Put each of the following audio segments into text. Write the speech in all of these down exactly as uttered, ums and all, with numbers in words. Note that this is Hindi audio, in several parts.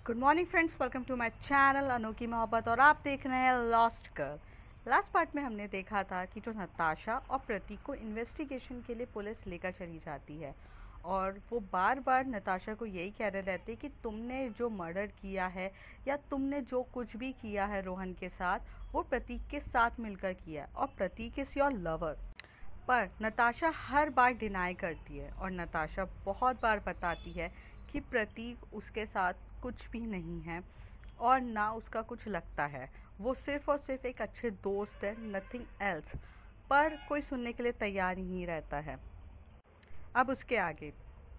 Good morning friends, welcome to my channel Anokhi Mohabbat और आप देख रहे हैं लॉस्ट गर्ल। लास्ट पार्ट में हमने देखा था कि जो नताशा और प्रतीक को इन्वेस्टिगेशन के लिए पुलिस लेकर चली जाती है और वो बार बार नताशा को यही कह रहे रहते कि तुमने जो मर्डर किया है या तुमने जो कुछ भी किया है रोहन के साथ वो प्रतीक के साथ मिलकर किया और प्रतीक इज़ योर लवर। पर नताशा हर बार डिनाई करती है और नताशा बहुत बार बताती है कि प्रतीक उसके साथ कुछ भी नहीं है और ना उसका कुछ लगता है, वो सिर्फ और सिर्फ एक अच्छे दोस्त है, नथिंग एल्स। पर कोई सुनने के लिए तैयार ही नहीं रहता है। अब उसके आगे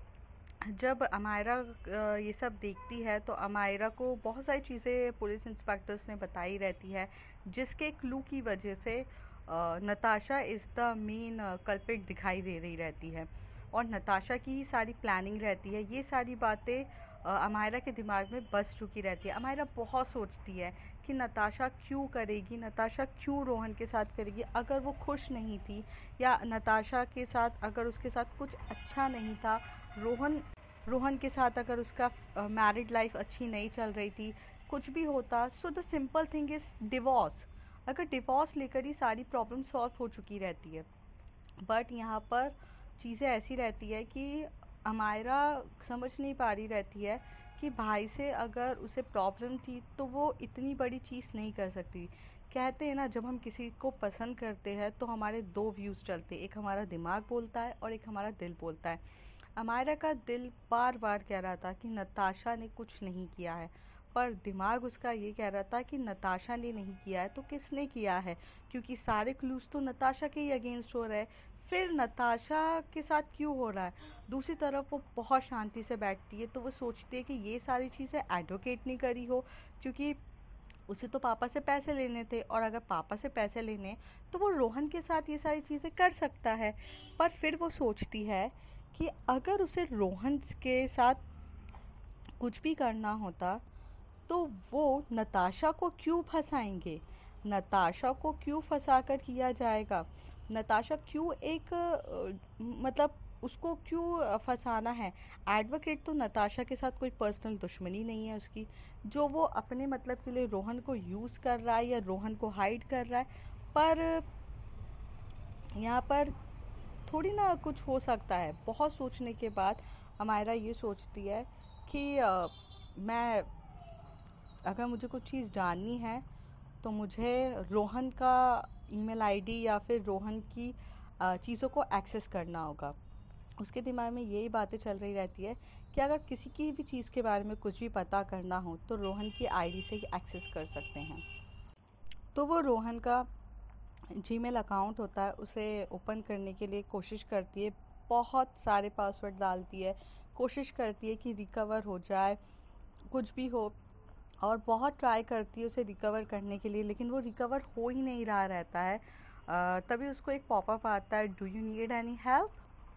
जब अमायरा ये सब देखती है तो अमायरा को बहुत सारी चीज़ें पुलिस इंस्पेक्टर्स ने बताई रहती है, जिसके क्लू की वजह से Natasha is the main culprit दिखाई दे रही रहती है और नताशा की ही सारी प्लानिंग रहती है। ये सारी बातें अमायरा के दिमाग में बस चुकी रहती है। अमायरा बहुत सोचती है कि नताशा क्यों करेगी, नताशा क्यों रोहन के साथ करेगी। अगर वो खुश नहीं थी या नताशा के साथ अगर उसके साथ कुछ अच्छा नहीं था, रोहन रोहन के साथ अगर उसका मैरिड लाइफ अच्छी नहीं चल रही थी, कुछ भी होता, so the simple thing is divorce. अगर डिवोर्स लेकर ही सारी प्रॉब्लम सॉल्व हो चुकी रहती है। बट यहाँ पर चीज़ें ऐसी रहती है कि अमायरा समझ नहीं पा रही रहती है कि भाई से अगर उसे प्रॉब्लम थी तो वो इतनी बड़ी चीज़ नहीं कर सकती। कहते हैं ना, जब हम किसी को पसंद करते हैं तो हमारे दो व्यूज़ चलते हैं, एक हमारा दिमाग बोलता है और एक हमारा दिल बोलता है। अमायरा का दिल बार बार कह रहा था कि नताशा ने कुछ नहीं किया है, पर दिमाग उसका ये कह रहा था कि नताशा ने नहीं किया है तो किसने किया है, क्योंकि सारे क्लूज तो नताशा के ही अगेंस्ट हो रहे हैं। फिर नताशा के साथ क्यों हो रहा है। दूसरी तरफ वो बहुत शांति से बैठती है तो वो सोचती है कि ये सारी चीज़ें एडवोकेट नहीं करी हो, क्योंकि उसे तो पापा से पैसे लेने थे और अगर पापा से पैसे लेने तो वो रोहन के साथ ये सारी चीज़ें कर सकता है। पर फिर वो सोचती है कि अगर उसे रोहन के साथ कुछ भी करना होता तो वो नताशा को क्यों फंसाएंगे, नताशा को क्यों फंसा कर किया जाएगा, नताशा क्यों एक अ, मतलब उसको क्यों फंसाना है। एडवोकेट तो नताशा के साथ कोई पर्सनल दुश्मनी नहीं है उसकी, जो वो अपने मतलब के लिए रोहन को यूज़ कर रहा है या रोहन को हाइड कर रहा है। पर यहाँ पर थोड़ी ना कुछ हो सकता है। बहुत सोचने के बाद अमायरा ये सोचती है कि अ, मैं अगर मुझे कुछ चीज़ जाननी है तो मुझे रोहन का ईमेल आईडी या फिर रोहन की चीज़ों को एक्सेस करना होगा। उसके दिमाग में यही बातें चल रही रहती है कि अगर किसी की भी चीज़ के बारे में कुछ भी पता करना हो तो रोहन की आईडी से ही एक्सेस कर सकते हैं। तो वो रोहन का जीमेल अकाउंट होता है उसे ओपन करने के लिए कोशिश करती है, बहुत सारे पासवर्ड डालती है, कोशिश करती है कि रिकवर हो जाए, कुछ भी हो, और बहुत ट्राई करती है उसे रिकवर करने के लिए, लेकिन वो रिकवर हो ही नहीं रहा रहता है। अ, तभी उसको एक पॉपअप आता है, do you need any help.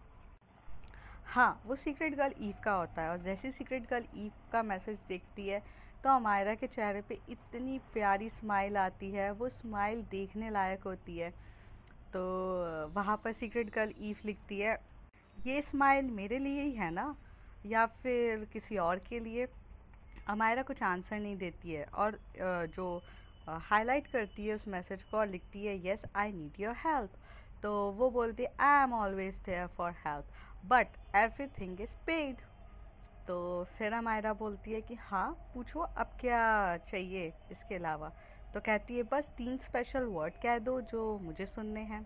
हाँ, वो सीक्रेट गर्ल ईव का होता है और जैसे सीक्रेट गर्ल ईव का मैसेज देखती है तो अमायरा के चेहरे पे इतनी प्यारी स्माइल आती है, वो स्माइल देखने लायक होती है। तो वहाँ पर सीक्रेट गर्ल ईव लिखती है, ये स्माइल मेरे लिए ही है ना या फिर किसी और के लिए। अमायरा कुछ आंसर नहीं देती है और अ, जो हाईलाइट करती है उस मैसेज को और लिखती है, yes I need your help. तो वो बोलती है, I am always there for help but everything is paid. तो फिर अमायरा बोलती है कि हाँ पूछो अब क्या चाहिए इसके अलावा। तो कहती है, बस तीन स्पेशल वर्ड कह दो जो मुझे सुनने हैं।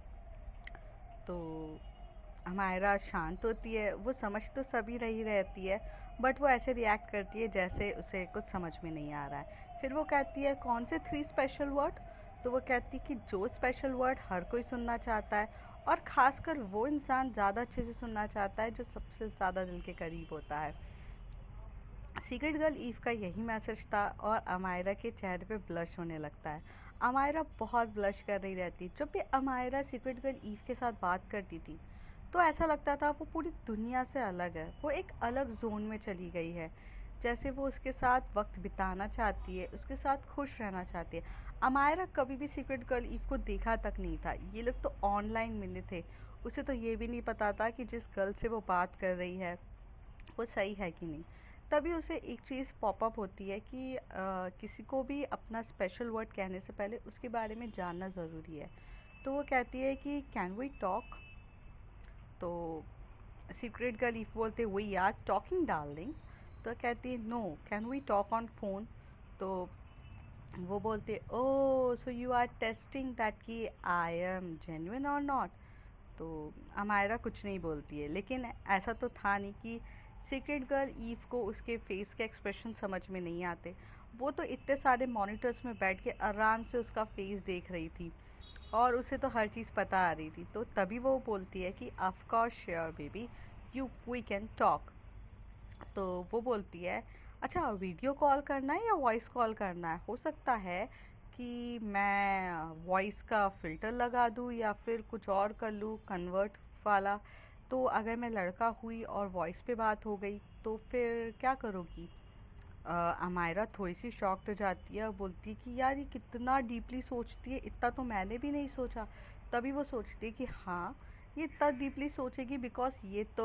तो हमायरा शांत होती है, वो समझ तो सभी रही रहती है बट वो ऐसे रिएक्ट करती है जैसे उसे कुछ समझ में नहीं आ रहा है। फिर वो कहती है, कौन से थ्री स्पेशल वर्ड। तो वो कहती है कि जो स्पेशल वर्ड हर कोई सुनना चाहता है और ख़ासकर वो इंसान ज़्यादा अच्छे से सुनना चाहता है जो सबसे ज़्यादा दिल के करीब होता है। सीक्रेट गर्ल ईव का यही मैसेज था और अमायरा के चेहरे पे ब्लश होने लगता है। अमायरा बहुत ब्लश कर रही रहती। जब भी अमायरा सीक्रेट गर्ल ईव के साथ बात करती थी तो ऐसा लगता था वो पूरी दुनिया से अलग है, वो एक अलग जोन में चली गई है, जैसे वो उसके साथ वक्त बिताना चाहती है, उसके साथ खुश रहना चाहती है। अमायरा कभी भी सीक्रेट गर्ल ईव को देखा तक नहीं था, ये लोग तो ऑनलाइन मिले थे। उसे तो ये भी नहीं पता था कि जिस गर्ल से वो बात कर रही है वो सही है कि नहीं। तभी उसे एक चीज़ पॉपअप होती है कि आ, किसी को भी अपना स्पेशल वर्ड कहने से पहले उसके बारे में जानना ज़रूरी है। तो वो कहती है कि कैन वी टॉक। तो सीक्रेट गर्ल ईफ बोलते वी आर टॉकिंग डार्लिंग। तो कहती है no, can we talk on phone. तो वो बोलते oh so you are testing that कि आई एम जेन्युइन और नॉट। तो अमायरा कुछ नहीं बोलती है, लेकिन ऐसा तो था नहीं कि सीक्रेट गर्ल ईव को उसके फेस के एक्सप्रेशन समझ में नहीं आते। वो तो इतने सारे मॉनिटर्स में बैठ के आराम से उसका फेस देख रही थी और उसे तो हर चीज़ पता आ रही थी। तो तभी वो बोलती है कि of course sure baby, you we can talk. तो वो बोलती है अच्छा वीडियो कॉल करना है या वॉइस कॉल करना है। हो सकता है कि मैं वॉइस का फ़िल्टर लगा दूँ या फिर कुछ और कर लूँ कन्वर्ट वाला। तो अगर मैं लड़का हुई और वॉइस पे बात हो गई तो फिर क्या करोगी। अमायरा थोड़ी सी शॉक्ड हो जाती है और बोलती है कि यार ये कितना डीपली सोचती है, इतना तो मैंने भी नहीं सोचा। तभी वो सोचती है कि हाँ ये इतना डीपली सोचेगी बिकॉज ये तो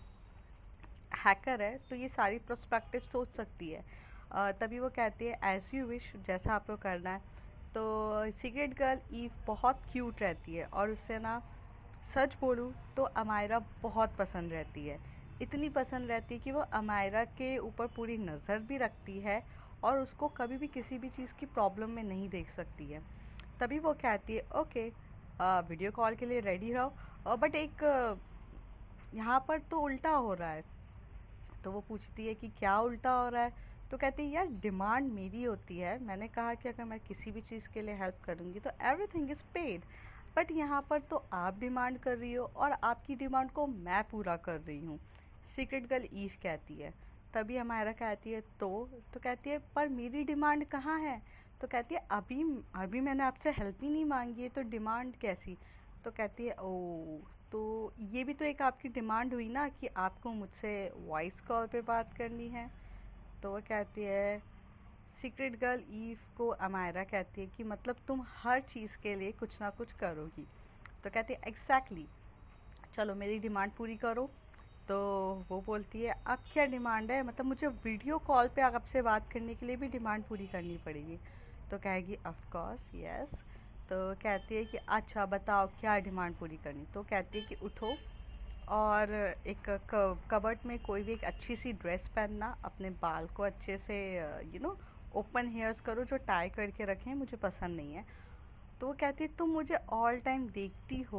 हैकर है, तो ये सारी प्रोस्पेक्टिव सोच सकती है। uh, तभी वो कहती है एज यू विश, जैसा आपको करना है। तो सीक्रेट गर्ल ईव बहुत क्यूट रहती है और उससे ना सच बोलूँ तो अमायरा बहुत पसंद रहती है। इतनी पसंद रहती है कि वो अमायरा के ऊपर पूरी नज़र भी रखती है और उसको कभी भी किसी भी चीज़ की प्रॉब्लम में नहीं देख सकती है। तभी वो कहती है ओके वीडियो कॉल के लिए रेडी रहो। बट एक यहाँ पर तो उल्टा हो रहा है। तो वो पूछती है कि क्या उल्टा हो रहा है। तो कहती है यार डिमांड मेरी होती है, मैंने कहा कि अगर मैं किसी भी चीज़ के लिए हेल्प करूँगी तो एवरीथिंग इज़ पेड। बट यहाँ पर तो आप डिमांड कर रही हो और आपकी डिमांड को मैं पूरा कर रही हूँ, सीक्रेट गर्ल ईव कहती है। तभी हमारा कहती है तो तो कहती है पर मेरी डिमांड कहाँ है। तो कहती है अभी अभी मैंने आपसे हेल्प ही नहीं मांगी है तो डिमांड कैसी। तो कहती है ओ तो ये भी तो एक आपकी डिमांड हुई ना कि आपको मुझसे वॉइस कॉल पे बात करनी है। तो वो कहती है सीक्रेट गर्ल ईव को अमायरा कहती है कि मतलब तुम हर चीज़ के लिए कुछ ना कुछ करोगी। तो कहती है एग्जैक्टली, चलो मेरी डिमांड पूरी करो। तो वो बोलती है अब क्या डिमांड है, मतलब मुझे वीडियो कॉल पे आपसे बात करने के लिए भी डिमांड पूरी करनी पड़ेगी। तो कहेगी ऑफ कोर्स यस। तो कहती है कि अच्छा बताओ क्या डिमांड पूरी करनी। तो कहती है कि उठो और एक कबर्ड में कोई भी एक अच्छी सी ड्रेस पहनना, अपने बाल को अच्छे से यू नो ओपन हेयर्स करो, जो टाई करके रखें मुझे पसंद नहीं है। तो वो कहती है तुम मुझे ऑल टाइम देखती हो,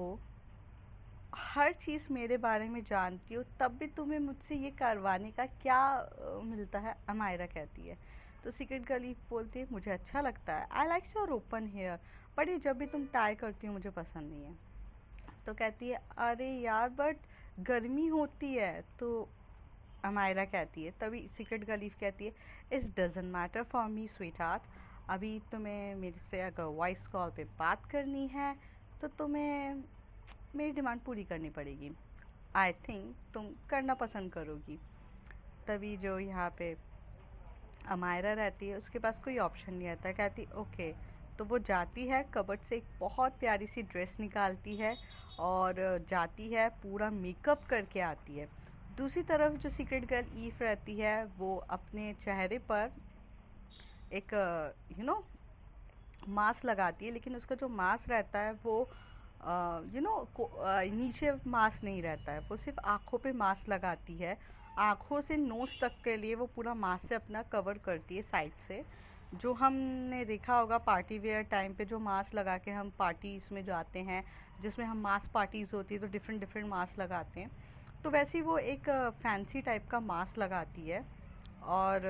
हर चीज़ मेरे बारे में जानती हो, तब भी तुम्हें मुझसे ये करवाने का क्या मिलता है। अमायरा कहती है। तो सीक्रेट गर्ल बोलती है मुझे अच्छा लगता है, I like your open hair, but ये जब भी तुम टाई करती हो मुझे पसंद नहीं है। तो कहती है अरे यार बट गर्मी होती है। तो अमायरा कहती है, तभी सीक्रेट गर्ल कहती है it's doesn't matter for me sweetheart, अभी तुम्हें मेरे से अगर वॉइस कॉल पे बात करनी है तो तुम्हें मेरी डिमांड पूरी करनी पड़ेगी। आई थिंक तुम करना पसंद करोगी। तभी जो यहाँ पे अमायरा रहती है उसके पास कोई ऑप्शन नहीं रहता, कहती ओके। तो वो जाती है कबर्ड से एक बहुत प्यारी सी ड्रेस निकालती है और जाती है पूरा मेकअप करके आती है। दूसरी तरफ जो सीक्रेट गर्ल ईव रहती है वो अपने चेहरे पर एक यू नो मास्क लगाती है, लेकिन उसका जो मास्क रहता है वो यू नो नीचे मास्क नहीं रहता है, वो सिर्फ आँखों पे मास्क लगाती है। आँखों से नोज़ तक के लिए वो पूरा मास्क से अपना कवर करती है साइड से। जो हमने देखा होगा पार्टी वेयर टाइम पे जो मास्क लगा के हम पार्टीज़ में जाते हैं, जिसमें हम मास्क पार्टीज़ होती है तो डिफरेंट डिफरेंट मास्क लगाते हैं, तो वैसे ही वो एक फैंसी टाइप का मास्क लगाती है। और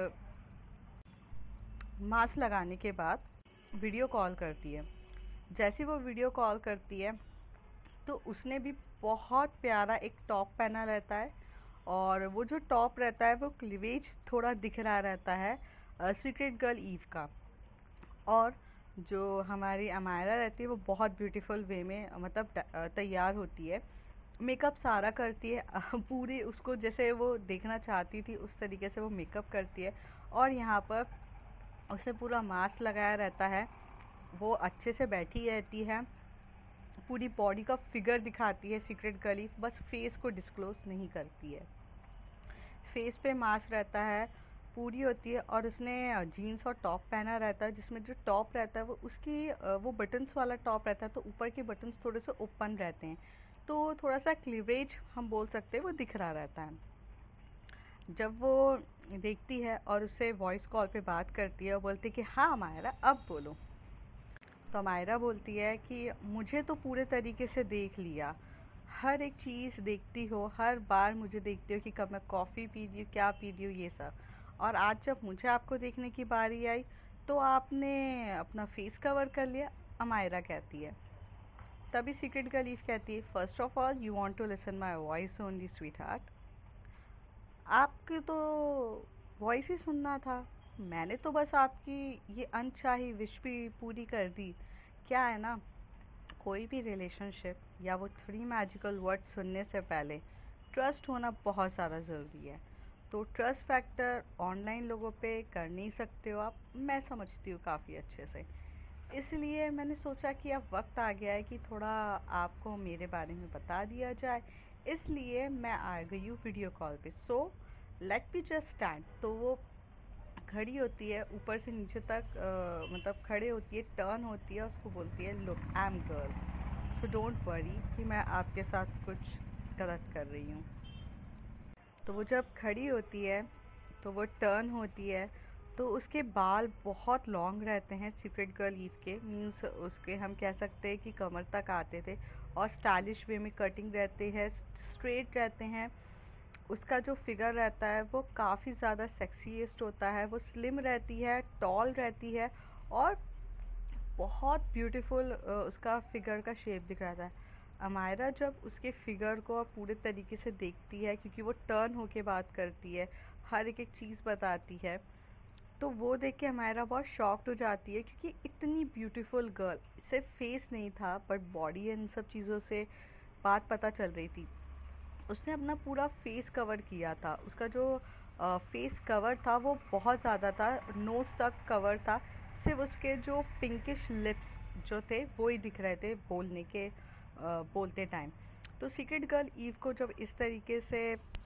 मास्क लगाने के बाद वीडियो कॉल करती है। जैसे वो वीडियो कॉल करती है तो उसने भी बहुत प्यारा एक टॉप पहना रहता है और वो जो टॉप रहता है वो क्लीवेज थोड़ा दिख रहा रहता है सीक्रेट गर्ल ईव का। और जो हमारी अमायरा रहती है वो बहुत ब्यूटीफुल वे में मतलब तैयार होती है, मेकअप सारा करती है पूरी उसको जैसे वो देखना चाहती थी उस तरीके से वो मेकअप करती है। और यहाँ पर उसे पूरा मास्क लगाया रहता है, वो अच्छे से बैठी रहती है, पूरी बॉडी का फिगर दिखाती है सीक्रेट गर्ल, बस फेस को डिस्क्लोज नहीं करती है। फेस पे मास्क रहता है पूरी होती है और उसने जीन्स और टॉप पहना रहता है, जिसमें जो टॉप रहता है वो उसकी अ, वो बटन्स वाला टॉप रहता है, तो ऊपर के बटन्स थोड़े से ओपन रहते हैं, तो थोड़ा सा क्लीवेज हम बोल सकते हैं वो दिख रहा रहता है। जब वो देखती है और उससे वॉइस कॉल पे बात करती है और बोलती है कि हाँ मायरा अब बोलो, तो मायरा बोलती है कि मुझे तो पूरे तरीके से देख लिया, हर एक चीज़ देखती हो, हर बार मुझे देखती हो कि कब मैं कॉफ़ी पी रही हूँ, क्या पी रही हूँ, ये सब, और आज जब मुझे आपको देखने की बारी आई तो आपने अपना फेस कवर कर लिया। अमायरा कहती है। तभी सीक्रेट गर्ल ईव कहती है, first of all you want to listen my voice only sweetheart, आपकी तो वॉइस ही सुनना था, मैंने तो बस आपकी ये अनचाही विश भी पूरी कर दी। क्या है ना, कोई भी रिलेशनशिप या वो थ्री मैजिकल वर्ड सुनने से पहले ट्रस्ट होना बहुत ज़्यादा ज़रूरी है। तो ट्रस्ट फैक्टर ऑनलाइन लोगों पे कर नहीं सकते हो आप, मैं समझती हूँ काफ़ी अच्छे से। इसलिए मैंने सोचा कि अब वक्त आ गया है कि थोड़ा आपको मेरे बारे में बता दिया जाए, इसलिए मैं आ गई हूँ वीडियो कॉल पे। So let me just stand. तो वो खड़ी होती है ऊपर से नीचे तक, अ, मतलब खड़े होती है, टर्न होती है, उसको बोलती है look I am girl, so don't worry कि मैं आपके साथ कुछ गलत कर रही हूँ। तो वो जब खड़ी होती है तो वो टर्न होती है, तो उसके बाल बहुत लॉन्ग रहते हैं सीक्रेट गर्ल ईव के, मीन्स उसके हम कह सकते हैं कि कमर तक आते थे, और स्टाइलिश वे में कटिंग रहते हैं, स्ट्रेट रहते हैं। उसका जो फिगर रहता है वो काफ़ी ज़्यादा सेक्सीएस्ट होता है, वो स्लिम रहती है, टॉल रहती है, और बहुत ब्यूटीफुल उसका फिगर का शेप दिख रहा था। अमायरा जब उसके फिगर को पूरे तरीके से देखती है, क्योंकि वो टर्न होके बात करती है, हर एक एक चीज़ बताती है, तो वो देख के अमायरा बहुत शॉक्ड हो जाती है, क्योंकि इतनी ब्यूटीफुल गर्ल, सिर्फ फेस नहीं था बट बॉडी एंड सब चीज़ों से बात पता चल रही थी। उसने अपना पूरा फेस कवर किया था, उसका जो फेस कवर था वो बहुत ज़्यादा था, नोज़ तक कवर था, सिर्फ उसके जो पिंकिश लिप्स जो थे वो ही दिख रहे थे बोलने के आ, बोलते टाइम। तो सीक्रेट गर्ल ईव को जब इस तरीके से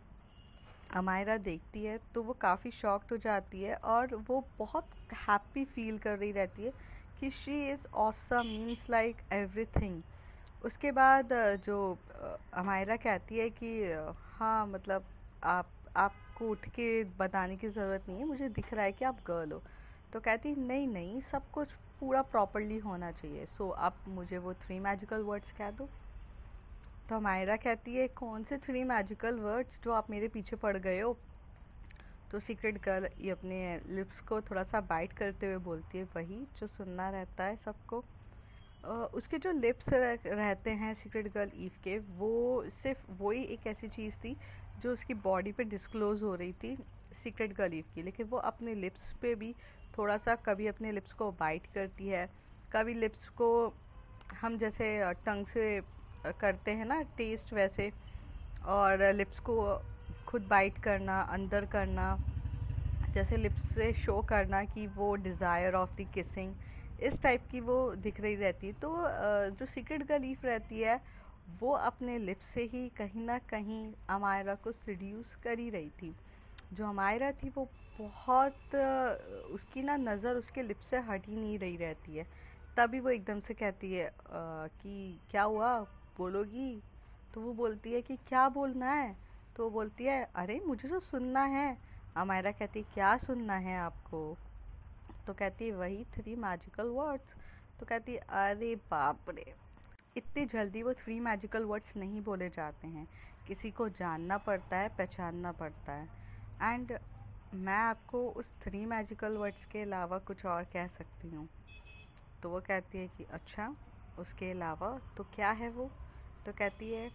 अमायरा देखती है तो वो काफ़ी शॉक्ड हो जाती है, और वो बहुत हैप्पी फील कर रही रहती है कि she is awesome, means like everything. उसके बाद अ, जो अ, अमायरा कहती है कि अ, हाँ मतलब आप आपको उठ के बताने की ज़रूरत नहीं है, मुझे दिख रहा है कि आप गर्ल हो। तो कहती नहीं नहीं, सब कुछ पूरा प्रॉपरली होना चाहिए, सो आप मुझे वो थ्री मैजिकल वर्ड्स कह दो। तो अमायरा कहती है, कौन से थ्री मैजिकल वर्ड्स जो आप मेरे पीछे पड़ गए हो। तो सीक्रेट गर्ल ये अपने लिप्स को थोड़ा सा बाइट करते हुए बोलती है, वही जो सुनना रहता है सबको। अ, उसके जो लिप्स रह, रहते हैं सीक्रेट गर्ल ईव के, वो सिर्फ वही एक ऐसी चीज़ थी जो उसकी बॉडी पे डिस्क्लोज़ हो रही थी सीक्रेट गर्ल ईव की, लेकिन वो अपने लिप्स पे भी थोड़ा सा कभी अपने लिप्स को बाइट करती है, कभी लिप्स को हम जैसे टंग से अ, करते हैं ना टेस्ट वैसे, और लिप्स को खुद बाइट करना, अंदर करना, जैसे लिप्स से शो करना कि वो डिज़ायर ऑफ द किसिंग, इस टाइप की वो दिख रही रहती है। तो अ, जो सीक्रेट गर्ल ईव रहती है वो अपने लिप्स से ही कहीं ना कहीं अमायरा को सीड्यूस कर ही रही थी। जो अमायरा थी वो बहुत अ, उसकी ना नज़र उसके लिप्स से हट ही नहीं रही रहती है। तभी वो एकदम से कहती है अ, कि क्या हुआ, बोलोगी। तो वो बोलती है कि क्या बोलना है। तो वो बोलती है, अरे मुझे तो सुनना है। अमायरा कहती है, क्या सुनना है आपको। तो कहती है, वही थ्री मैजिकल वर्ड्स। तो कहती है, अरे बाप रे, इतनी जल्दी वो थ्री मैजिकल वर्ड्स नहीं बोले जाते हैं, किसी को जानना पड़ता है, पहचानना पड़ता है। एंड मैं आपको उस थ्री मैजिकल वर्ड्स के अलावा कुछ और कह सकती हूँ। तो वो कहती है कि अच्छा, उसके अलावा तो क्या है वो। तो कहती है,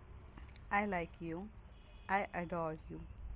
I like you, I adore you.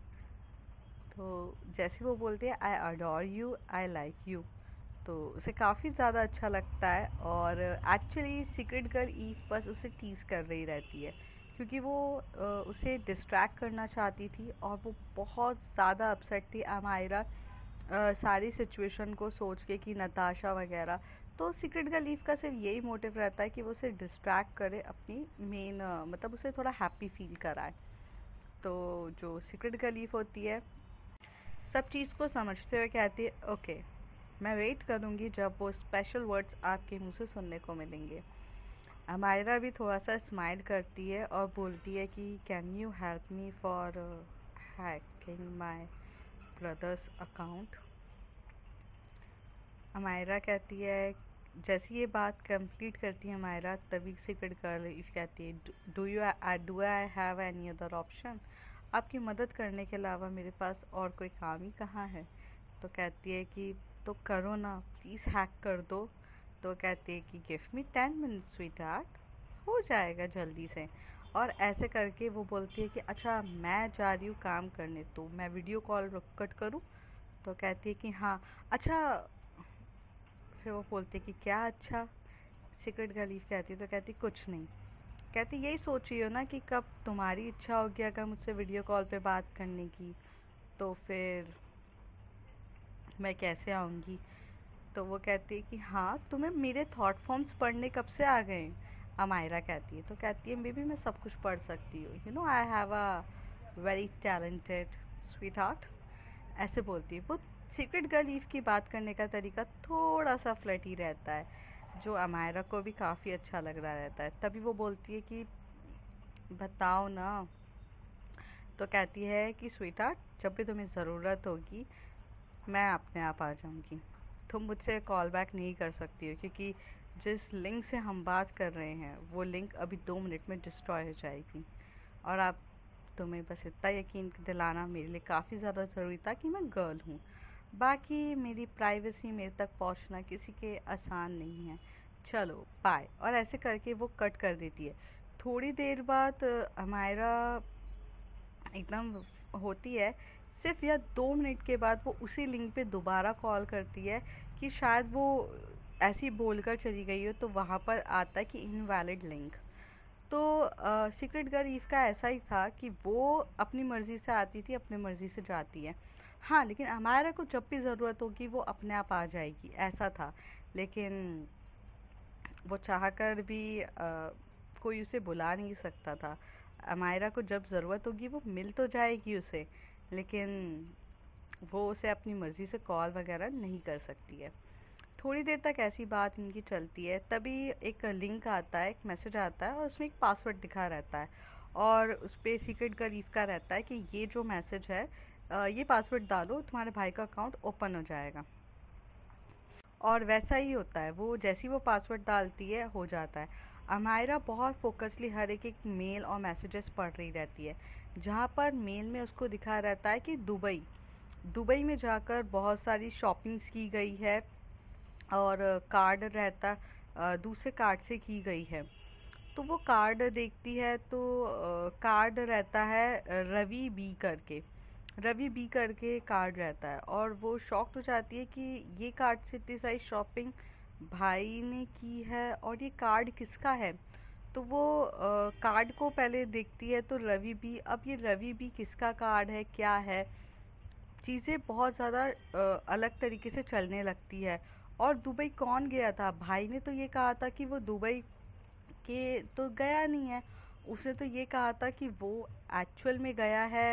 तो जैसे वो बोलती है I adore you, I like you, तो उसे काफ़ी ज़्यादा अच्छा लगता है। और एक्चुअली सीक्रेट गर्ल ईव बस उसे टीज़ कर रही रहती है, क्योंकि वो अ, उसे डिस्ट्रैक्ट करना चाहती थी, और वो बहुत ज़्यादा अपसेट थी अमायरा सारी सिचुएशन को सोच के कि नताशा वगैरह। तो सीक्रेट गर्ल ईव का सिर्फ यही मोटिव रहता है कि वो उसे डिस्ट्रैक्ट करे, अपनी मेन मतलब उसे थोड़ा हैप्पी फील कराए। तो जो सीक्रेट गर्ल ईव होती है, सब चीज़ को समझते हुए कहती है ओके, मैं वेट करूँगी जब वो स्पेशल वर्ड्स आपके मुंह से सुनने को मिलेंगे। अमायरा भी थोड़ा सा स्माइल करती है और बोलती है कि can you help me for hacking my brother's account. Amaira कहती है, जैसे ये बात कंप्लीट करती है अमायरा, तभी सीक्रेट गर्ल इफ कहती है do you do I have any other option, आपकी मदद करने के अलावा मेरे पास और कोई काम ही कहाँ है। तो कहती है कि तो करो ना, प्लीज़ हैक कर दो। तो कहती है कि give me ten minutes sweetheart, हो जाएगा जल्दी से। और ऐसे करके वो बोलती है कि अच्छा मैं जा रही हूँ काम करने, तो मैं वीडियो कॉल कट करूँ। तो कहती है कि हाँ अच्छा। फिर वो बोलती है कि क्या अच्छा। सीक्रेट गर्ल कहती है तो कहती कुछ नहीं। कहती यही सोच रही हो ना कि कब तुम्हारी इच्छा होगी अगर मुझसे वीडियो कॉल पे बात करने की, तो फिर मैं कैसे आऊँगी। तो वो कहती है कि हाँ तुम्हें मेरे थॉट फॉर्म्स पढ़ने कब से आ गए। अमायरा कहती है तो कहती है मे बी मैं सब कुछ पढ़ सकती हूँ, you know I have a very talented sweetheart. ऐसे बोलती है वो। सीक्रेट गर्ल ईव की बात करने का तरीका थोड़ा सा फ्लर्टी रहता है, जो अमायरा को भी काफ़ी अच्छा लग रहा रहता है। तभी वो बोलती है कि बताओ ना। तो कहती है कि स्वीट हार्ट जब भी तुम्हें ज़रूरत होगी मैं अपने आप आ जाऊंगी। तुम मुझसे कॉल बैक नहीं कर सकती हो क्योंकि जिस लिंक से हम बात कर रहे हैं वो लिंक अभी दो मिनट में डिस्ट्रॉय हो जाएगी। और आप तुम्हें बस इतना यकीन दिलाना मेरे लिए काफ़ी ज़्यादा ज़रूरी था कि मैं गर्ल हूँ। बाकी मेरी प्राइवेसी मेरे तक पहुँचना किसी के आसान नहीं है। चलो बाय। और ऐसे करके वो कट कर देती है। थोड़ी देर बाद अमायरा एकदम होती है, सिर्फ या दो मिनट के बाद वो उसी लिंक पे दोबारा कॉल करती है कि शायद वो ऐसी बोलकर चली गई हो, तो वहाँ पर आता है कि इनवैलिड लिंक। तो सीक्रेट गर्ल ईव का ऐसा ही था कि वो अपनी मर्ज़ी से आती थी, अपनी मर्ज़ी से जाती है। हाँ लेकिन अमायरा को जब भी ज़रूरत होगी वो अपने आप आ जाएगी, ऐसा था। लेकिन वो चाह कर भी आ, कोई उसे बुला नहीं सकता था। अमायरा को जब ज़रूरत होगी वो मिल तो जाएगी उसे, लेकिन वो उसे अपनी मर्ज़ी से कॉल वगैरह नहीं कर सकती है। थोड़ी देर तक ऐसी बात इनकी चलती है, तभी एक लिंक आता है, एक मैसेज आता है और उसमें एक पासवर्ड दिखा रहता है। और उस पर सीक्रेट गर्ल ईव का रहता है कि ये जो मैसेज है ये पासवर्ड डालो, तुम्हारे भाई का अकाउंट ओपन हो जाएगा। और वैसा ही होता है, वो जैसी वो पासवर्ड डालती है हो जाता है। अमायरा बहुत फोकसली हर एक एक मेल और मैसेजेस पढ़ रही रहती है, जहाँ पर मेल में उसको दिखा रहता है कि दुबई दुबई में जाकर बहुत सारी शॉपिंग्स की गई है और कार्ड रहता दूसरे कार्ड से की गई है। तो वो कार्ड देखती है तो कार्ड रहता है रवि बी करके रवि बी करके कार्ड रहता है, और वो शॉक्ड हो जाती है कि ये कार्ड से इतनी सारी शॉपिंग भाई ने की है और ये कार्ड किसका है। तो वो आ, कार्ड को पहले देखती है तो रवि बी, अब ये रवि बी किसका कार्ड है क्या है, चीज़ें बहुत ज़्यादा अलग तरीके से चलने लगती है। और दुबई कौन गया था, भाई ने तो ये कहा था कि वो दुबई के तो गया नहीं है, उसने तो ये कहा था कि वो एक्चुअल में गया है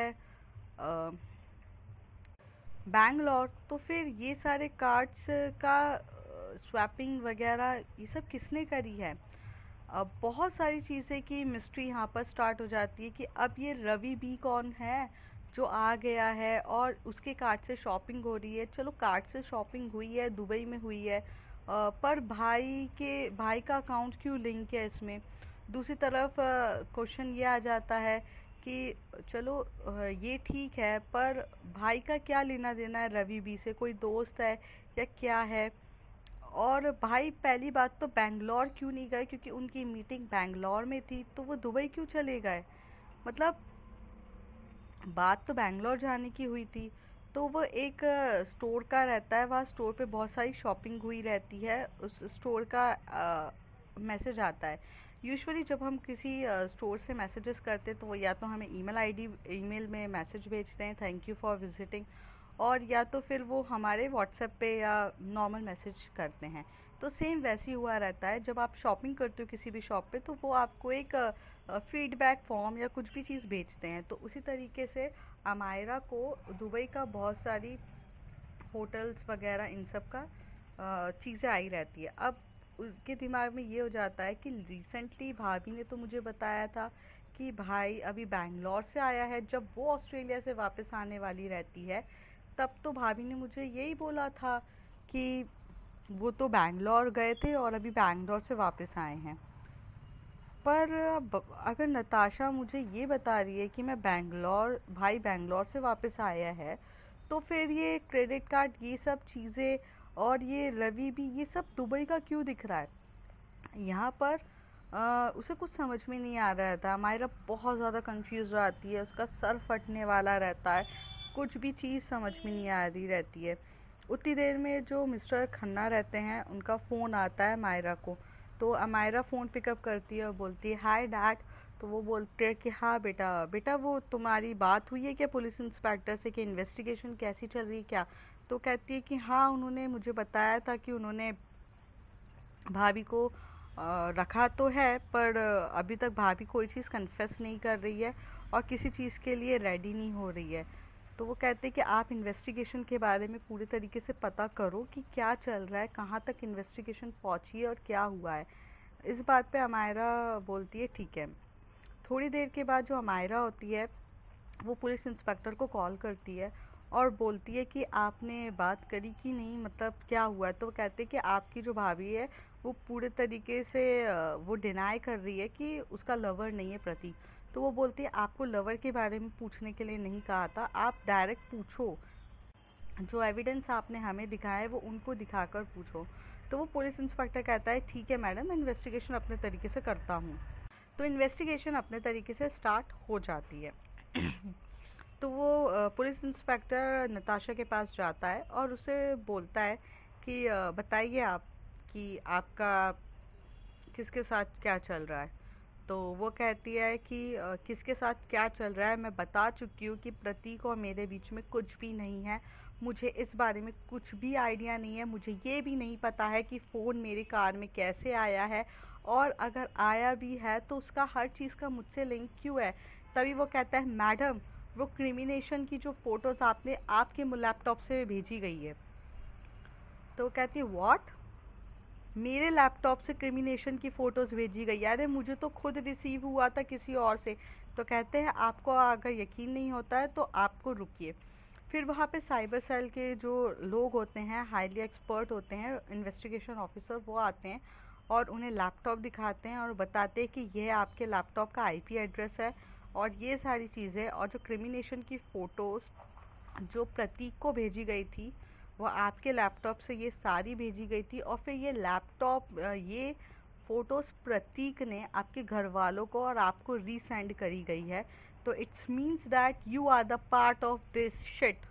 बैंगलोर। तो फिर ये सारे कार्ड्स का स्वैपिंग वगैरह ये सब किसने करी है। अब बहुत सारी चीज़ें की मिस्ट्री यहाँ पर स्टार्ट हो जाती है कि अब ये रवि बी कौन है जो आ गया है और उसके कार्ड से शॉपिंग हो रही है। चलो कार्ड से शॉपिंग हुई है, दुबई में हुई है, आ, पर भाई के भाई का अकाउंट क्यों लिंक है इसमें। दूसरी तरफ क्वेश्चन ये आ जाता है कि चलो ये ठीक है, पर भाई का क्या लेना देना है रवि बी से, कोई दोस्त है या क्या है। और भाई पहली बात तो बेंगलोर क्यों नहीं गए, क्योंकि उनकी मीटिंग बेंगलोर में थी, तो वो दुबई क्यों चले गए। मतलब बात तो बेंगलोर जाने की हुई थी। तो वो एक स्टोर का रहता है, वहाँ स्टोर पे बहुत सारी शॉपिंग हुई रहती है, उस स्टोर का मैसेज आता है। यूजुअली जब हम किसी स्टोर से मैसेजेस करते हैं तो वो या तो हमें ईमेल आईडी ईमेल में मैसेज भेजते हैं थैंक यू फॉर विजिटिंग, और या तो फिर वो हमारे व्हाट्सएप पे या नॉर्मल मैसेज करते हैं। तो सेम वैसे ही हुआ रहता है, जब आप शॉपिंग करते हो किसी भी शॉप पे तो वो आपको एक फीडबैक फॉर्म या कुछ भी चीज़ भेजते हैं। तो उसी तरीके से अमायरा को दुबई का बहुत सारी होटल्स वगैरह इन सब का चीज़ें आई रहती है। अब उसके दिमाग में ये हो जाता है कि रिसेंटली भाभी ने तो मुझे बताया था कि भाई अभी बैंगलोर से आया है। जब वो ऑस्ट्रेलिया से वापस आने वाली रहती है तब तो भाभी ने मुझे यही बोला था कि वो तो बैंगलोर गए थे और अभी बैंगलोर से वापस आए हैं। पर अगर नताशा मुझे ये बता रही है कि मैं बैंगलोर भाई बैंगलोर से वापस आया है, तो फिर ये क्रेडिट कार्ड ये सब चीज़ें और ये रवि भी ये सब दुबई का क्यों दिख रहा है यहाँ पर? आ, उसे कुछ समझ में नहीं आ रहा था। मायरा बहुत ज़्यादा कंफ्यूज रहती है, उसका सर फटने वाला रहता है, कुछ भी चीज़ समझ में नहीं आ रही रहती है। उतनी देर में जो मिस्टर खन्ना रहते हैं उनका फ़ोन आता है मायरा को। तो अमायरा फ़ोन पिकअप करती है और बोलती है हाय डैड। तो वो बोलते हैं कि हाँ बेटा बेटा वो तुम्हारी बात हुई है क्या पुलिस इंस्पेक्टर से कि इन्वेस्टिगेशन कैसी चल रही है क्या? तो कहती है कि हाँ उन्होंने मुझे बताया था कि उन्होंने भाभी को आ, रखा तो है, पर अभी तक भाभी कोई चीज़ कन्फेस नहीं कर रही है और किसी चीज़ के लिए रेडी नहीं हो रही है। तो वो कहते हैं कि आप इन्वेस्टिगेशन के बारे में पूरी तरीके से पता करो कि क्या चल रहा है, कहाँ तक इन्वेस्टिगेशन पहुँची है और क्या हुआ है। इस बात पे अमायरा बोलती है ठीक है। थोड़ी देर के बाद जो अमायरा होती है वो पुलिस इंस्पेक्टर को कॉल करती है और बोलती है कि आपने बात करी कि नहीं, मतलब क्या हुआ है? तो वो कहते हैं कि आपकी जो भाभी है वो पूरे तरीके से वो डिनाई कर रही है कि उसका लवर नहीं है प्रतीक। तो वो बोलती है आपको लवर के बारे में पूछने के लिए नहीं कहा था, आप डायरेक्ट पूछो, जो एविडेंस आपने हमें दिखाया है वो उनको दिखाकर पूछो। तो वो पुलिस इंस्पेक्टर कहता है ठीक है मैडम, मैं इन्वेस्टिगेशन अपने तरीके से करता हूँ। तो इन्वेस्टिगेशन अपने तरीके से स्टार्ट हो जाती है। तो वो पुलिस इंस्पेक्टर नताशा के पास जाता है और उसे बोलता है कि बताइए आप कि आपका किसके साथ क्या चल रहा है? तो वो कहती है कि किसके साथ क्या चल रहा है, मैं बता चुकी हूँ कि प्रतीक और मेरे बीच में कुछ भी नहीं है। मुझे इस बारे में कुछ भी आइडिया नहीं है। मुझे ये भी नहीं पता है कि फ़ोन मेरी कार में कैसे आया है, और अगर आया भी है तो उसका हर चीज़ का मुझसे लिंक क्यों है? तभी वो कहता है मैडम वो क्रिमिनेशन की जो फ़ोटोज़ आपने आपके लैपटॉप से भेजी गई है। तो वो कहती है व्हाट? मेरे लैपटॉप से क्रिमिनेशन की फ़ोटोज़ भेजी गई? अरे मुझे तो खुद रिसीव हुआ था किसी और से। तो कहते हैं आपको अगर यकीन नहीं होता है तो आपको रुकिए। फिर वहाँ पे साइबर सेल के जो लोग होते हैं, हाईली एक्सपर्ट होते हैं इन्वेस्टिगेशन ऑफिसर, वो आते हैं और उन्हें लैपटॉप दिखाते हैं और बताते हैं कि यह आपके लैपटॉप का आईपी एड्रेस है और ये सारी चीज़ें, और जो क्रिमिनेशन की फ़ोटोज़ जो प्रतीक को भेजी गई थी वो आपके लैपटॉप से ये सारी भेजी गई थी। और फिर ये लैपटॉप ये फ़ोटोज़ प्रतीक ने आपके घर वालों को और आपको रीसेंड करी गई है। तो it's means that you are the part of this shit.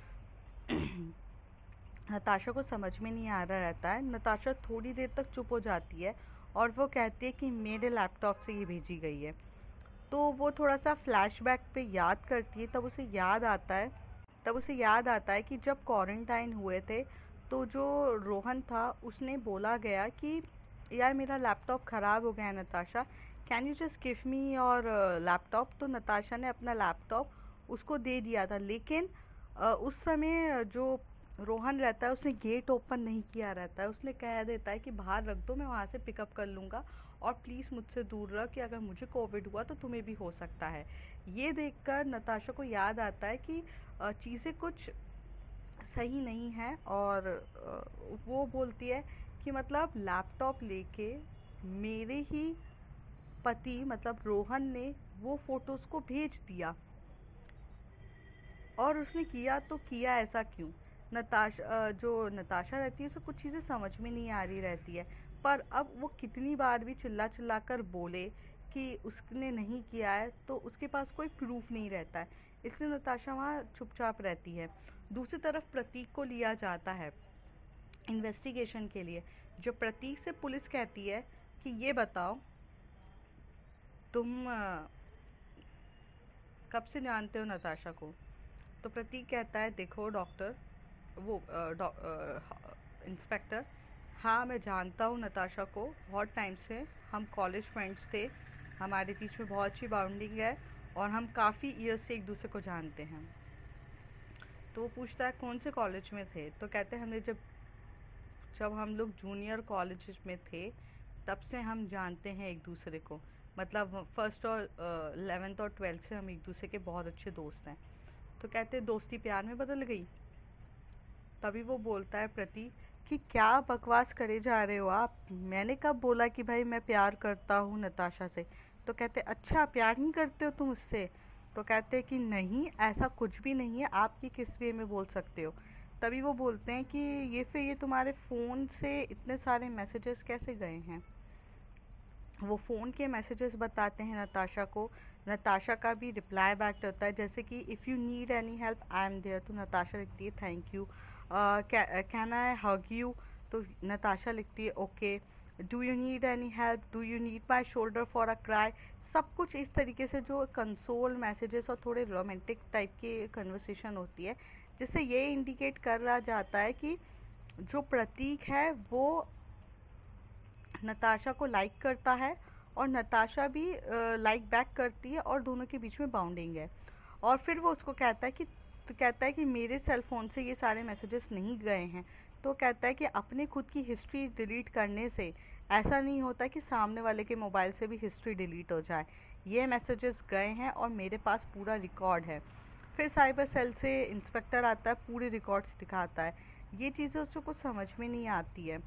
Natasha को समझ में नहीं आ रहा रहता है। नताशा थोड़ी देर तक चुप हो जाती है और वो कहती है कि मेरे लैपटॉप से ये भेजी गई है। तो वो थोड़ा सा फ्लैशबैक पे याद करती है, तब उसे याद आता है तब उसे याद आता है कि जब क्वारंटाइन हुए थे तो जो रोहन था उसने बोला गया कि यार मेरा लैपटॉप ख़राब हो गया है Natasha, can you just give me your laptop. तो नताशा ने अपना लैपटॉप उसको दे दिया था, लेकिन uh, उस समय जो रोहन रहता है उसने गेट ओपन नहीं किया रहता है। उसने कह देता है कि बाहर रख दो, मैं वहाँ से पिकअप कर लूँगा और प्लीज़ मुझसे दूर रह कि अगर मुझे कोविड हुआ तो तुम्हें भी हो सकता है। ये देखकर नताशा को याद आता है कि चीज़ें कुछ सही नहीं है और वो बोलती है कि मतलब लैपटॉप लेके मेरे ही पति मतलब रोहन ने वो फ़ोटोज़ को भेज दिया, और उसने किया तो किया ऐसा क्यों? नताशा जो नताशा रहती है उसे कुछ चीज़ें समझ में नहीं आ रही रहती है, पर अब वो कितनी बार भी चिल्ला चिल्ला कर बोले कि उसने नहीं किया है तो उसके पास कोई प्रूफ नहीं रहता है, इसलिए नताशा वहाँ चुपचाप रहती है। दूसरी तरफ प्रतीक को लिया जाता है इन्वेस्टिगेशन के लिए। जो प्रतीक से पुलिस कहती है कि ये बताओ तुम कब से जानते हो नताशा को? तो प्रतीक कहता है देखो डॉक्टर वो इंस्पेक्टर, हाँ, मैं जानता हूँ नताशा को बहुत टाइम से। हम कॉलेज फ्रेंड्स थे। हमारे बीच में बहुत अच्छी बाउंडिंग है और हम काफ़ी ईयर से एक दूसरे को जानते हैं। तो वो पूछता है कौन से कॉलेज में थे, तो कहते हैं हमने जब जब हम लोग जूनियर कॉलेज में थे तब से हम जानते हैं एक दूसरे को। मतलब फर्स्ट और इलेवेंथ और ट्वेल्थ से हम एक दूसरे के बहुत अच्छे दोस्त हैं। तो कहते हैं दोस्ती प्यार में बदल गई। तभी वो बोलता है प्रति कि क्या बकवास करे जा रहे हो आप, मैंने कब बोला कि भाई मैं प्यार करता हूँ नताशा से। तो कहते अच्छा प्यार नहीं करते हो तुम उससे। तो कहते कि नहीं ऐसा कुछ भी नहीं है, आप ये किस वे में बोल सकते हो। तभी वो बोलते हैं कि ये फिर ये तुम्हारे फ़ोन से इतने सारे मैसेजेस कैसे गए हैं। वो फ़ोन के मैसेजेस बताते हैं नताशा को। नताशा का भी रिप्लाई बैक होता है, जैसे कि if you need any help I am there. तो नताशा लिखती है thank you. Can I hug you. तो नताशा लिखती है okay. Do you need any help, do you need my shoulder for a cry. सब कुछ इस तरीके से जो कंसोल मैसेजेस और थोड़े रोमांटिक टाइप की कन्वर्सेशन होती है, जिससे ये इंडिकेट कर रहा जाता है कि जो प्रतीक है वो नताशा को लाइक करता है और नताशा भी लाइक बैक करती है और दोनों के बीच में बाउंडिंग है। और फिर वो उसको कहता है कि तो कहता है कि मेरे सेल फ़ोन से ये सारे मैसेजेस नहीं गए हैं। तो कहता है कि अपने खुद की हिस्ट्री डिलीट करने से ऐसा नहीं होता कि सामने वाले के मोबाइल से भी हिस्ट्री डिलीट हो जाए। ये मैसेजेस गए हैं और मेरे पास पूरा रिकॉर्ड है। फिर साइबर सेल से इंस्पेक्टर आता है, पूरे रिकॉर्ड्स दिखाता है। ये चीज़ें उसको कुछ समझ में नहीं आती है।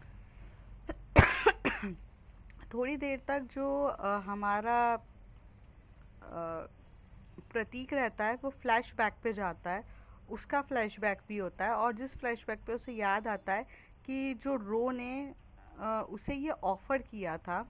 थोड़ी देर तक जो अ, हमारा अ, प्रतीक रहता है वो फ्लैशबैक पे जाता है। उसका फ्लैशबैक भी होता है और जिस फ्लैशबैक पे उसे याद आता है कि जो रो ने अ, उसे ये ऑफ़र किया था।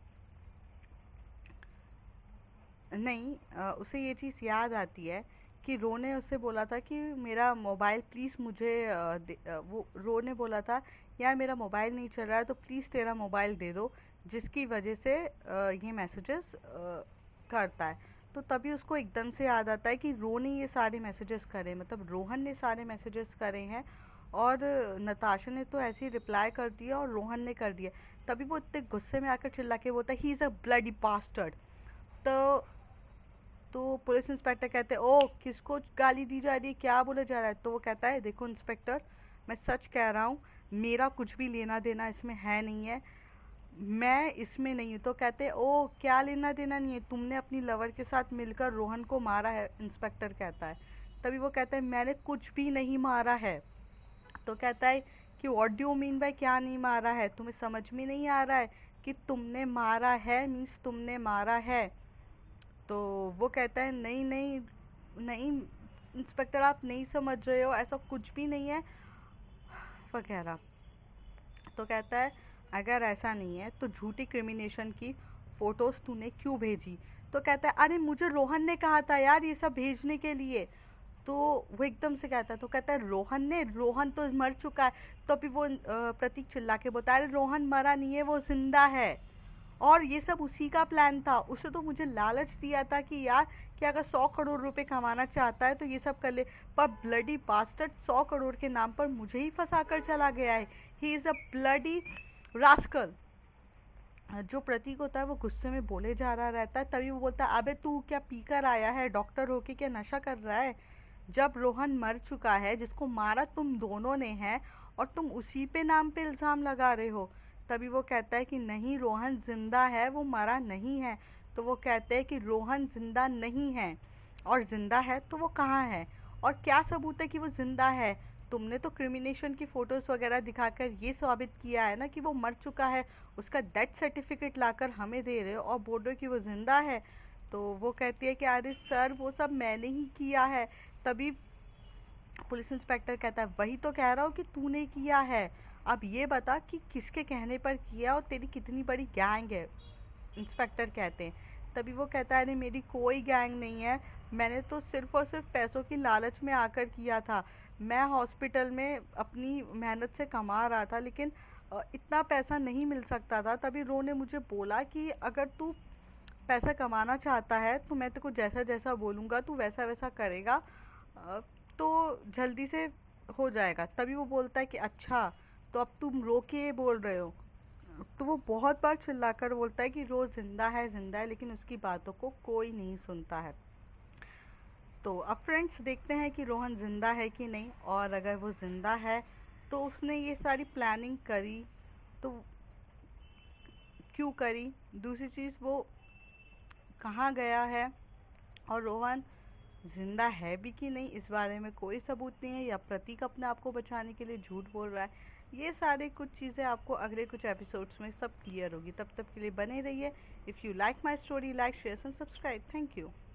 नहीं, अ, उसे ये चीज़ याद आती है कि रो ने उससे बोला था कि मेरा मोबाइल प्लीज़ मुझे अ, दे, अ, वो रो ने बोला था यार मेरा मोबाइल नहीं चल रहा है तो प्लीज़ तेरा मोबाइल दे दो, जिसकी वजह से अ, ये मैसेजेस करता है। तो तभी उसको एकदम से याद आता है कि रो ने ये सारे मैसेजेस करे, मतलब रोहन ने सारे मैसेजेस करे हैं और नताशा ने तो ऐसे ही रिप्लाई कर दिया और रोहन ने कर दिया। तभी वो इतने गुस्से में आकर चिल्ला के बोलता है he is a bloody bastard. तो तो पुलिस इंस्पेक्टर कहते हैं ओ किसको गाली दी जा रही है, क्या बोला जा रहा है। तो वो कहता है देखो इंस्पेक्टर, मैं सच कह रहा हूँ, मेरा कुछ भी लेना देना इसमें है नहीं है, मैं इसमें नहीं हूँ। तो कहते हैं ओ क्या लेना देना नहीं है, तुमने अपनी लवर के साथ मिलकर रोहन को मारा है। इंस्पेक्टर कहता है। तभी वो कहता है मैंने कुछ भी नहीं मारा है। तो कहता है कि what do you mean by क्या नहीं मारा है, तुम्हें समझ में नहीं आ रहा है कि तुमने मारा है मीन्स तुमने मारा है। तो वो कहता है नहीं नहीं नहीं इंस्पेक्टर आप नहीं समझ रहे हो, ऐसा कुछ भी नहीं है वगैरह। तो कहता है अगर ऐसा नहीं है तो झूठी क्रिमिनेशन की फ़ोटोज़ तूने क्यों भेजी। तो कहता है अरे मुझे रोहन ने कहा था यार ये सब भेजने के लिए। तो वो एकदम से कहता है, तो कहता है रोहन ने, रोहन तो मर चुका है। तो अभी वो अ, प्रतीक चिल्ला के बोलता है अरे रोहन मरा नहीं है, वो जिंदा है और ये सब उसी का प्लान था। उसे तो मुझे लालच दिया था कि यार कि अगर सौ करोड़ रुपए कमाना चाहता है तो ये सब कर ले, पर ब्लडी बास्टर्ड सौ करोड़ के नाम पर मुझे ही फंसा कर चला गया है। He is a bloody rascal. जो प्रतीक होता है वो गुस्से में बोले जा रहा रहता है। तभी वो बोलता है अबे तू क्या पीकर आया है, डॉक्टर होके क्या नशा कर रहा है, जब रोहन मर चुका है, जिसको मारा तुम दोनों ने है और तुम उसी पे नाम पे इल्ज़ाम लगा रहे हो। तभी वो कहता है कि नहीं रोहन जिंदा है, वो मरा नहीं है। तो वो कहते हैं कि रोहन जिंदा नहीं है और जिंदा है तो वो कहाँ है और क्या सबूत है कि वो जिंदा है। तुमने तो क्रिमिनेशन की फ़ोटोज़ वगैरह दिखाकर ये साबित किया है ना कि वो मर चुका है, उसका डेथ सर्टिफिकेट लाकर हमें दे रहे हो और बोल रहे हो कि वो ज़िंदा है। तो वो कहती है कि अरे सर वो सब मैंने ही किया है। तभी पुलिस इंस्पेक्टर कहता है वही तो कह रहा हूँ कि तूने किया है, अब ये बता कि किसके कहने पर किया और तेरी कितनी बड़ी गैंग है। इंस्पेक्टर कहते हैं। तभी वो कहता है अरे मेरी कोई गैंग नहीं है, मैंने तो सिर्फ और सिर्फ पैसों की लालच में आकर किया था। मैं हॉस्पिटल में अपनी मेहनत से कमा रहा था लेकिन अ, इतना पैसा नहीं मिल सकता था। तभी रो ने मुझे बोला कि अगर तू पैसा कमाना चाहता है तो मैं तेरे को जैसा जैसा बोलूँगा तू वैसा वैसा करेगा, अ, तो जल्दी से हो जाएगा। तभी वो बोलता है कि अच्छा तो अब तुम रो के बोल रहे हो। तो वो बहुत बार चिल्लाकर बोलता है कि रोज जिंदा है जिंदा है, लेकिन उसकी बातों को कोई नहीं सुनता है। तो अब फ्रेंड्स देखते हैं कि रोहन जिंदा है कि नहीं, और अगर वो जिंदा है तो उसने ये सारी प्लानिंग करी तो क्यों करी, दूसरी चीज़ वो कहाँ गया है, और रोहन जिंदा है भी कि नहीं इस बारे में कोई सबूत नहीं है, या प्रतीक अपने आप को बचाने के लिए झूठ बोल रहा है। ये सारे कुछ चीज़ें आपको अगले कुछ एपिसोड्स में सब क्लियर होगी। तब तक के लिए बने रहिए। If you like my story, like share and subscribe. Thank you.